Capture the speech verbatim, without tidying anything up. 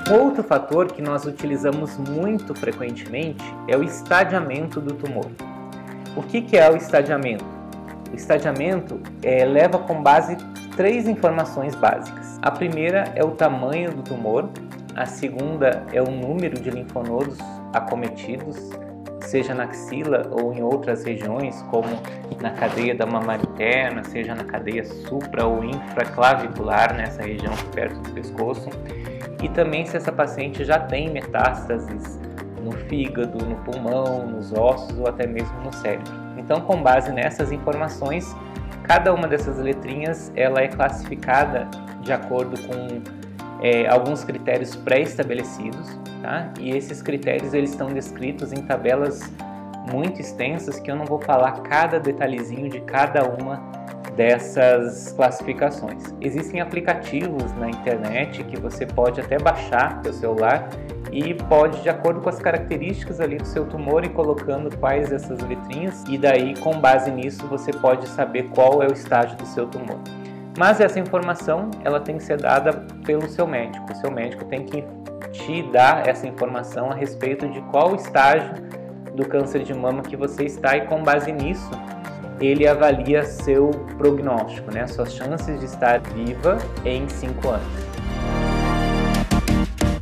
Outro fator que nós utilizamos muito frequentemente é o estadiamento do tumor. O que, que é o estadiamento? O estadiamento é, leva com base três informações básicas. A primeira é o tamanho do tumor, a segunda é o número de linfonodos acometidos, seja na axila ou em outras regiões, como na cadeia da mamária interna, seja na cadeia supra ou infraclavicular, nessa região perto do pescoço, e também se essa paciente já tem metástases no fígado, no pulmão, nos ossos ou até mesmo no cérebro. Então, com base nessas informações, cada uma dessas letrinhas ela é classificada de acordo com é, alguns critérios pré-estabelecidos, tá? E esses critérios eles estão descritos em tabelas muito extensas que eu não vou falar cada detalhezinho de cada uma dessas classificações. Existem aplicativos na internet que você pode até baixar para o celular e pode, de acordo com as características ali do seu tumor, ir colocando quais dessas letrinhas, e daí, com base nisso, você pode saber qual é o estágio do seu tumor. Mas essa informação ela tem que ser dada pelo seu médico. O seu médico tem que te dar essa informação a respeito de qual estágio do câncer de mama que você está, e com base nisso ele avalia seu prognóstico, né? Suas chances de estar viva em cinco anos.